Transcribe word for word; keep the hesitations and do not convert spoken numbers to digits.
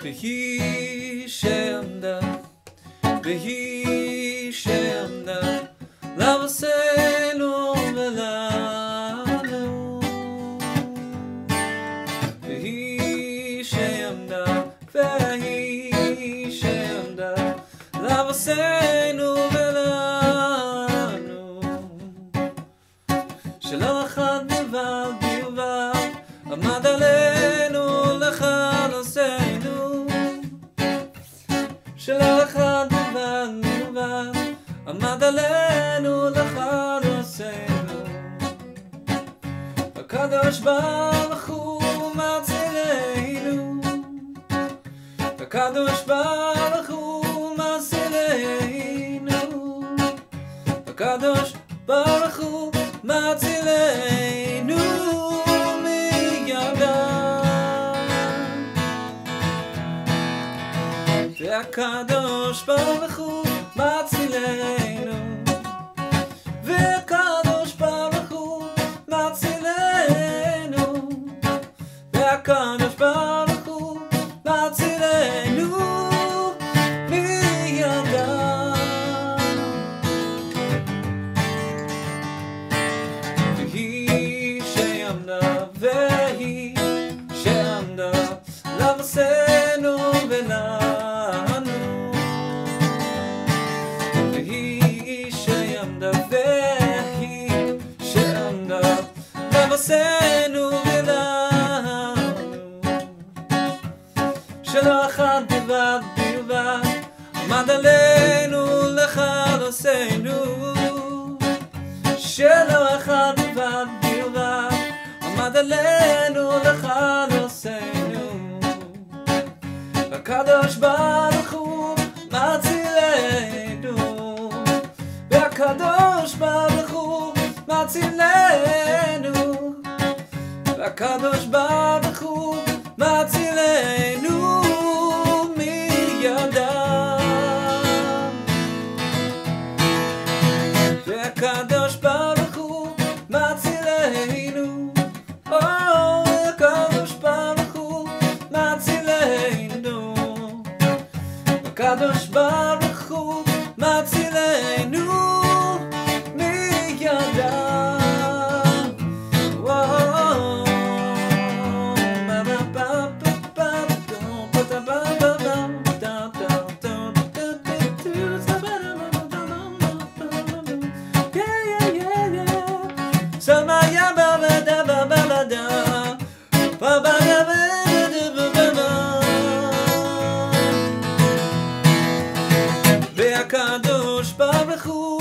והיא שעמדה, והיא שעמדה לבשנו ולנו, והיא שעמדה, והיא שעמדה לבשנו ולנו, שלא אחד בלבד בלבד עמד עלינו לכלותנו, שלא אחד בלבד בלבד עמד עלינו לכלותנו. הקדוש ברוך הוא מצילנו, הקדוש ברוך הוא מצילנו, הקדוש ברוך הוא מצילנו מידם. והקדוש ברוך הוא מצילנו, והקדוש ברוך הוא מצילנו, והקדוש ברוך הוא מצילנו מידם. והיא שעמדה, והיא שעמדה לבשנו ולנו, והיא שעמדה, והיא שעמדה לבשנו ולנו, שלא אחד בלבד בלבד עמד עלינו לכלותנו, שלא אחד בלבד בלבד עמד עלינו לכלותנו. הקדוש ברוך הוא מצילנו, והקדוש ברוך הוא מצילנו, והקדוש ברוך הוא מצילנו מידם. והקדוש ברוך הוא מצילנו, הקדוש ברוך הוא מצילנו, הקדוש ברוך הוא מצילנו מידם. והקדוש ברוך הוא